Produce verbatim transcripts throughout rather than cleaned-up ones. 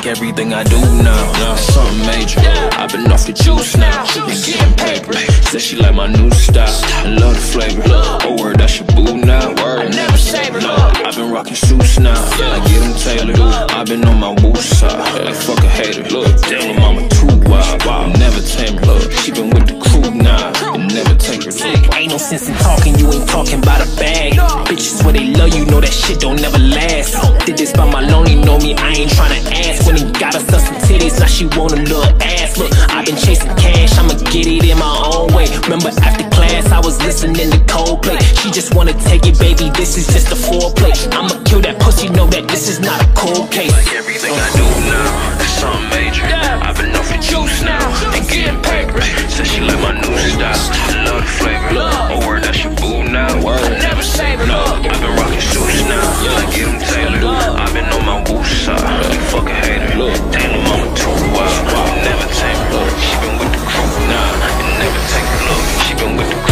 everything I do now, now something major. I've been off the juice now, been getting paper. Said she like my new style, and love the flavor. Oh word, that's your boo now. I never save her. No, I've been rocking suits now, I get them tailored. I've been on my woo side, like fuck a hater. Look, damn, my mama too wild, wild, never tame her. Look, she been with the crew now, and never take her. Look, ain't no sense in talking, you ain't talking about a bag. Bitches where they love you, know that shit don't never last. Did this by my lonely, know me, I ain't tryna ask. When he got us up some titties, now she want a little ass. Look, I've been chasing cash, I'ma get it in my own way. Remember after class, I was listening to Coldplay. She just wanna take it, baby, this is just a foreplay. I'ma kill that pussy, know that this is not a cold case. Like everything I do now, it's something major. I've been off the juice now, and getting paper. Said she like my new style, and love the flavor. Oh word, that's your boo now. I never save her. No, I've been rocking suits now, I get them tailored. I've been on my woo side, like fuck a hater. Damn, the mama too wild, never tame her. She been with the crew now, and never take her. Look, she been with the crew.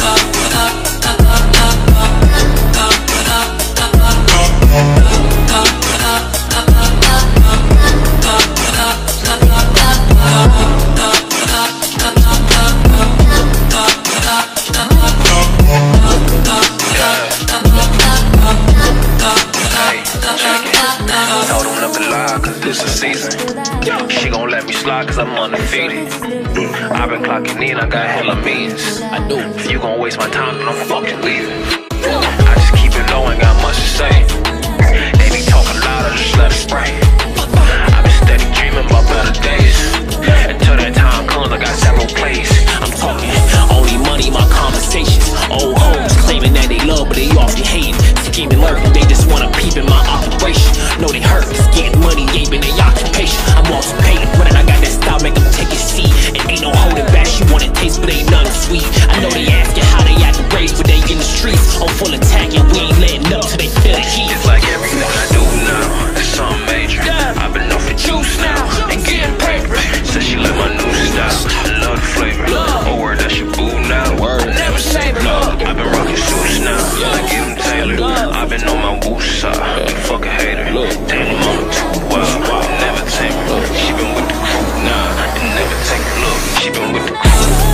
This is season. She gon' let me slide cause I'm undefeated. I've been clocking in, I got hella means. I do. If you gon' waste my time, then I'm fucking leaving. I just keep it low, ain't got much to say. They be talking louder, just let it spray. I've been steady dreaming about better days. Until that time comes, I got several plays. I'm talking only money, my conversations. Old hoes claiming that they love, but they often hate. Scheming, lurking, they just wanna peep in my operation. Know they hurt, getting money ain't been their occupation. I'm also paid, when I got that style, make them take a seat. And ain't no holding back, she wanna taste, but ain't nothing sweet. I know they asking how they act raised, but they in the streets on full attack, and we ain't letting up till they feel the heat. It's like everything I do now, it's something major. I've been off the juice now, and getting paper. Said she like my new style, I love the flavor. Oh word, that's your boo now. I never save her. No, I've been rocking suits now, I get them tailored. I've been on my woo side, like fuck a hater. Damn, the mama too wild, never tame her. She been with the crew now, and never take her. Look, she been with the crew.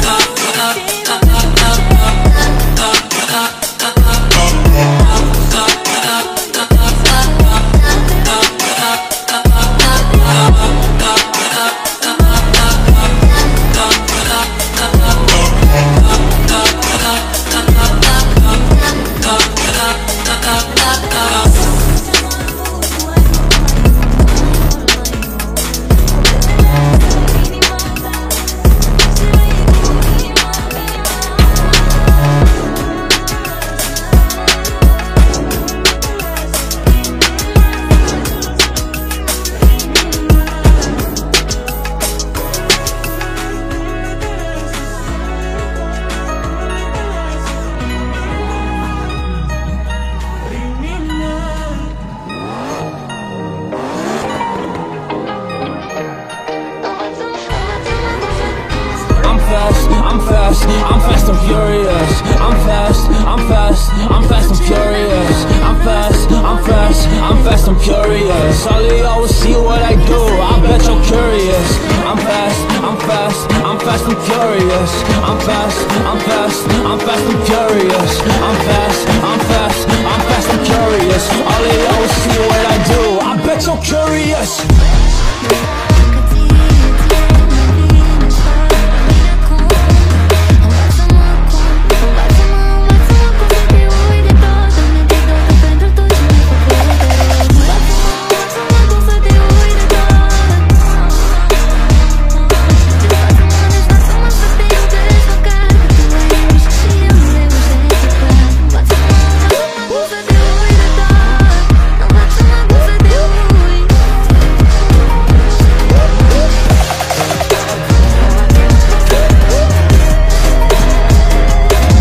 I'm fast, I'm fast and furious. I'm fast, I'm fast, I'm fast and furious. I'm fast, I'm fast, I'm fast and furious. All of y'all will see what I do, I bet you're curious. I'm fast, I'm fast, I'm fast and furious. I'm fast, I'm fast, I'm fast and furious. I'm fast, I'm fast, I'm fast and curious. All of y'all will see what I do, I bet you're curious.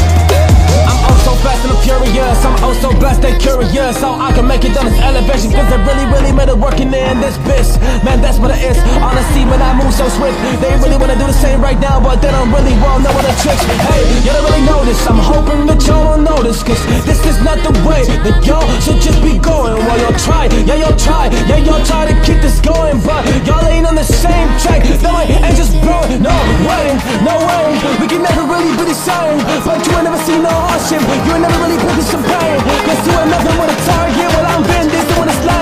So I can make it down this elevation, cause that really, really made it working there in this bitch. Man, that's what it is. Honestly, man, I move so swift. They really wanna do the same right now, but they don't really well know what the tricks. Hey, you don't really know this. I'm hoping that y'all don't notice, cause this is not the way that y'all should just be going. While y'all try, yeah, y'all try, yeah, y'all try to keep this going, but y'all ain't on the same track. No, I ain't just blowing. No way, no way. We can never really be the same, but you ain't never seen no hardship. You ain't never really put this some pain. Cause you ain't nothing with a target. Well, I'm been this doing this line.